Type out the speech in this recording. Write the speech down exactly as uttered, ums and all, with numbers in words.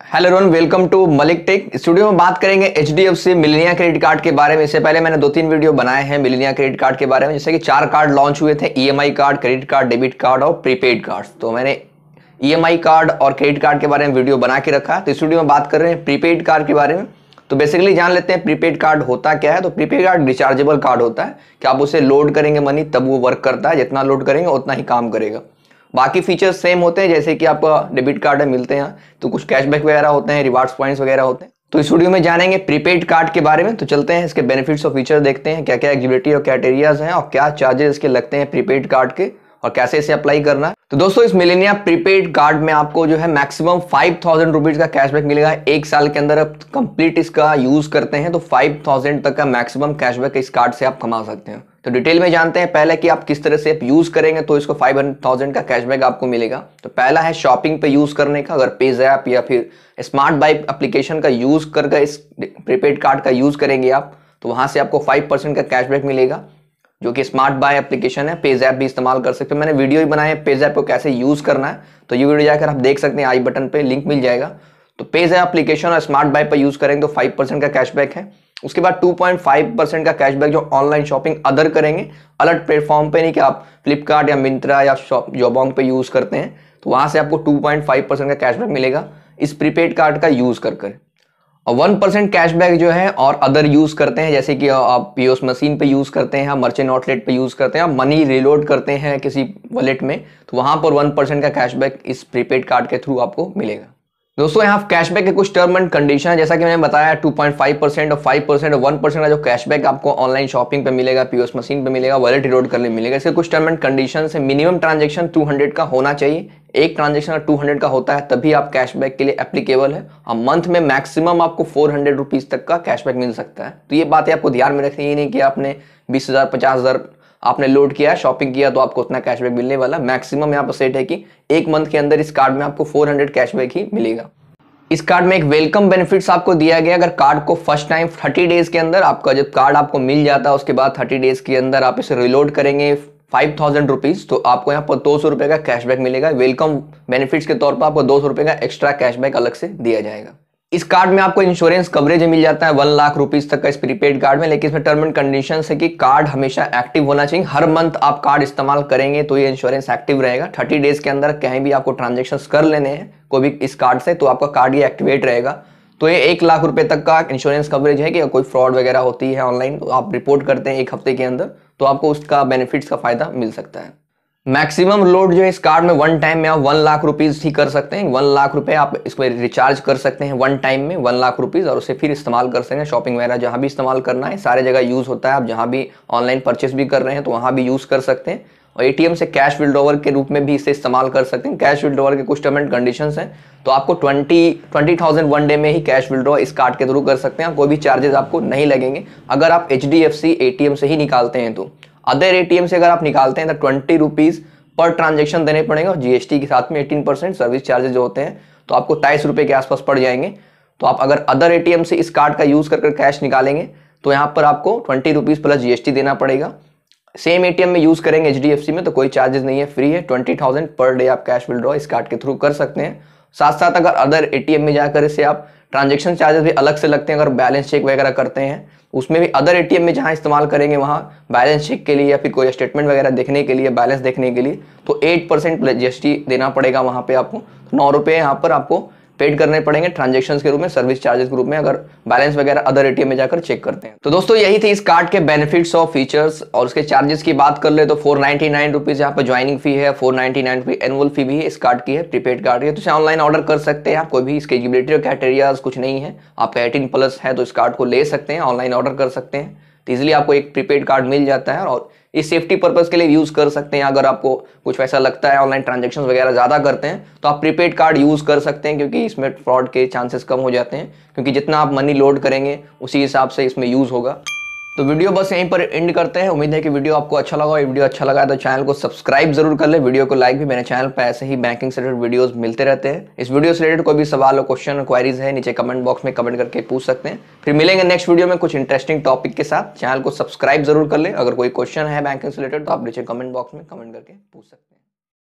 Hello everyone, welcome to Malik tech. Studio में बात करेंगे H D F C Millennia credit card के बारे में। इससे पहले मैंने दो तीन वीडियो बनाए हैं मिलेनिया क्रेडिट कार्ड के बारे में, जैसे कि चार कार्ड लॉन्च हुए थे, E M I card, credit card, debit card और प्रीपेड कार्ड। तो मैंने ई एम आई कार्ड और क्रेडिट कार्ड के बारे में वीडियो बना के रखा है। तो स्टूडियो में बात कर रहे हैं प्रीपेड कार्ड के बारे में। तो बेसिकली जान लेते हैं प्रीपेड कार्ड होता क्या है। तो प्रीपेड कार्ड रिचार्जेबल कार्ड होता है कि आप उसे लोड करेंगे मनी तब वो वर्क करता है, जितना लोड करेंगे उतना ही काम करेगा। बाकी फीचर्स सेम होते हैं, जैसे कि आपका डेबिट कार्ड में मिलते हैं, तो कुछ कैशबैक वगैरह होते हैं, रिवार्ड्स पॉइंट्स वगैरह होते हैं। तो इस वीडियो में जानेंगे प्रीपेड कार्ड के बारे में। तो चलते हैं इसके बेनिफिट्स और फीचर देखते हैं, क्या क्या एलिजिबिलिटी और क्राइटेरियाज हैं और क्या चार्जेस इसके लगते हैं प्रीपेड कार्ड के और कैसे इसे अप्लाई करना है। तो दोस्तों, इस मिलेनिया प्रीपेड कार्ड में आपको जो है मैक्सिमम फाइव थाउजेंड रुपीज का कैशबैक मिलेगा। एक साल के अंदर आप कंप्लीट इसका यूज करते हैं तो फाइव थाउजेंड तक का मैक्सिमम कैशबैक इस कार्ड से आप कमा सकते हैं। तो डिटेल में जानते हैं पहले कि आप किस तरह से यूज करेंगे तो इसको फाइव थाउजेंड का कैशबैक आपको मिलेगा। तो पहला है शॉपिंग पे यूज करने का। अगर पेज ऐप या फिर स्मार्ट बाई एप्लीकेशन का यूज करके इस प्रीपेड कार्ड का यूज करेंगे आप, तो वहां से आपको फाइव परसेंट का कैशबैक मिलेगा, जो कि स्मार्ट बाय एप्लीकेशन है। पेज ऐप भी इस्तेमाल कर सकते हैं। मैंने वीडियो ही बनाया है पेज ऐप को कैसे यूज करना है, तो ये वीडियो जाकर आप देख सकते हैं, आई बटन पे लिंक मिल जाएगा। तो पेज ऐप एप्लीकेशन और स्मार्ट बाय पर यूज करेंगे तो फाइव परसेंट का कैशबैक है। उसके बाद टू पॉइंट फाइव परसेंट का कैशबैक जो ऑनलाइन शॉपिंग अदर करेंगे, अलग प्लेटफॉर्म पे नहीं कि आप फ्लिपकार्ट या मिंत्रा या जॉबोंग पे यूज करते हैं, तो वहां से आपको टू पॉइंट फाइव परसेंट का कैशबैक मिलेगा इस प्रीपेड कार्ड का यूज कर कर। और वन परसेंट कैशबैक जो है और अदर यूज करते हैं, जैसे कि आप पी ओ एस मशीन पे यूज करते हैं, मर्चेंट आउटलेट पे यूज करते हैं, आप मनी रिलोड करते हैं किसी वॉलेट में, तो वहां पर वन परसेंट का कैशबैक इस प्रीपेड कार्ड के थ्रू आपको मिलेगा। दोस्तों, यहाँ कैशबैक के कुछ टर्म एंड कंडीशन है, जैसा कि मैंने बताया टू पॉइंट फाइव परसेंट और फाइव परसेंट और वन परसेंट का जो कैशबैक आपको ऑनलाइन शॉपिंग पे मिलेगा, पी ओ एस मशीन पे मिलेगा, वॉलेट रिलोड करने मिलेगा। इसके कुछ टर्म एंड कंडीशन है। मिनिमम ट्रांजेक्शन टू हंड्रेड का होना चाहिए। एक ट्रांजेक्शन टू हंड्रेड का होता है तभी आप कैशबैक के लिए एप्लीकेबल है। और मंथ में मैक्सिमम आपको फोर हंड्रेड रुपीज तक का कैशबैक मिल सकता है। तो ये बातें आपको ध्यान में रखनी है, नहीं कि आपने बीस हजार पचास हजार आपने लोड किया, शॉपिंग किया तो आपको उतना कैशबैक मिलने वाला। मैक्सिमम यहाँ पर सेट है कि एक मंथ के अंदर इस कार्ड में आपको फोर हंड्रेड कैशबैक ही मिलेगा। इस कार्ड में एक वेलकम बेनिफिट्स आपको दिया गया। अगर कार्ड को फर्स्ट टाइम थर्टी डेज के अंदर आपका जब कार्ड आपको मिल जाता है, उसके बाद थर्टी डेज के अंदर आप इसे रिलोड करेंगे फाइव थाउजेंड रुपीज, तो आपको यहाँ पर दो सौ रुपए का कैशबैक मिलेगा। वेलकम बेनिफिट्स के तौर पर आपको दो सौ रुपए का एक्स्ट्रा कैशबैक अलग से दिया जाएगा। इस कार्ड में आपको इंश्योरेंस कवरेज मिल जाता है वन लाख रुपीज तक का इस प्रीपेड कार्ड में। लेकिन इसमें टर्म एंड कंडीशन है कि कार्ड हमेशा एक्टिव होना चाहिए। हर मंथ आप कार्ड इस्तेमाल करेंगे तो ये इंश्योरेंस एक्टिव रहेगा। थर्टी डेज के अंदर कहीं भी आपको ट्रांजेक्शन कर लेने हैं कोई भी इस कार्ड से, तो आपका कार्ड ये एक्टिवेट रहेगा। तो ये एक लाख रुपए तक का इंश्योरेंस कवरेज है कि कोई फ्रॉड वगैरह होती है ऑनलाइन, तो आप रिपोर्ट करते हैं एक हफ्ते के अंदर, तो आपको उसका बेनिफिट्स का फायदा मिल सकता है। मैक्सिमम लोड जो है इस कार्ड में वन टाइम में आप वन लाख रुपीज ही कर सकते हैं। वन लाख रुपए आप इसको रिचार्ज कर सकते हैं वन टाइम में, वन लाख रुपीज, और उसे फिर इस्तेमाल कर सकते हैं शॉपिंग वगैरह जहां भी इस्तेमाल करना है। सारे जगह यूज होता है। आप जहां भी ऑनलाइन परचेस भी कर रहे हैं तो वहां भी यूज कर सकते हैं। और ए टी एम से कैश विड्रॉवल के रूप में भी इसे इस्तेमाल कर सकते हैं। कैश विड्रॉवल के कुछ टर्म एंड कंडीशंस हैं, तो आपको twenty twenty thousand one day में ही कैश विड्रॉ इस कार्ड के थ्रू कर सकते हैं। कोई भी चार्जेस आपको नहीं लगेंगे अगर आप H D F C A T M से ही निकालते हैं। तो अदर ए टी एम से अगर आप निकालते हैं तो ट्वेंटी रुपीज पर ट्रांजेक्शन देने पड़ेंगे और जी एस टी के साथ में एटीन परसेंट सर्विस चार्जेस जो होते हैं, तो आपको तेईस रुपए के आसपास पड़ जाएंगे। तो आप अगर अदर ए टी एम से इस कार्ड का यूज कर कैश निकालेंगे तो यहाँ पर आपको twenty rupees plus G S T देना पड़ेगा। सेम ए टी एम में यूज करेंगे एच डी एफ सी में तो कोई चार्जेस नहीं है, फ्री है। ट्वेंटी थाउजेंड पर डे आप कैश विड्रॉ इस कार्ड के थ्रू कर सकते हैं। साथ साथ अगर अदर ए टी एम में जाकर इसे आप ट्रांजेक्शन चार्जेस भी अलग से लगते हैं। अगर बैलेंस चेक वगैरह करते हैं उसमें भी अदर ए टी एम में जहां इस्तेमाल करेंगे वहां बैलेंस चेक के लिए या फिर कोई स्टेटमेंट वगैरह देखने के लिए, बैलेंस देखने के लिए, तो eight percent G S T देना पड़ेगा वहां पे आपको। नौ रुपए यहाँ पर आपको पेड करने पड़ेंगे ट्रांजेक्शन के रूप में, सर्विस चार्जेस के रूप में, अगर बैलेंस वगैरह अदर ए टी एम में जाकर चेक करते हैं। तो दोस्तों, यही थी इस कार्ड के बेनिफिट्स और फीचर्स। और उसके चार्जेस की बात कर ले तो फोर नाइनटी नाइन रुपीज यहाँ पर ज्वाइनिंग फी है, four ninety nine rupees annual fee भी है इस कार्ड की है, प्रीपेड कार्ड की। तो इसे ऑनलाइन ऑर्डर कर सकते हैं आप। कोई भी इसके एलिजिबिलिटी और क्राइटेरियाज कुछ नहीं है। आपका एटीन प्लस है तो इस कार्ड को ले सकते हैं, ऑनलाइन ऑर्डर कर सकते हैं, तो इजिली आपको एक प्रीपेड कार्ड मिल जाता है। और इस सेफ्टी पर्पस के लिए यूज कर सकते हैं। अगर आपको कुछ वैसा लगता है ऑनलाइन ट्रांजेक्शन वगैरह ज्यादा करते हैं तो आप प्रीपेड कार्ड यूज कर सकते हैं, क्योंकि इसमें फ्रॉड के चांसेस कम हो जाते हैं। क्योंकि जितना आप मनी लोड करेंगे उसी हिसाब से इसमें यूज होगा। तो वीडियो बस यहीं पर एंड करते हैं। उम्मीद है कि वीडियो आपको अच्छा लगा। ये वीडियो अच्छा लगा है तो चैनल को सब्सक्राइब जरूर कर ले, वीडियो को लाइक भी। मेरे चैनल पर ऐसे ही बैंकिंग से रिलेटेड वीडियोस मिलते रहते हैं। इस वीडियो से रिलेटेड कोई भी सवाल और क्वेश्चन क्वारीज है नीचे कमेंट बॉक्स में कमेंट करके पूछ सकते हैं। फिर मिलेंगे नेक्स्ट वीडियो में कुछ इंटरेस्टिंग टॉपिक के साथ। चैनल को सब्सक्राइब जरूर कर ले। अगर कोई क्वेश्चन है बैंकिंग से रिलेटेड तो आप नीचे कमेंट बॉक्स में कमेंट करके पूछ सकते हैं।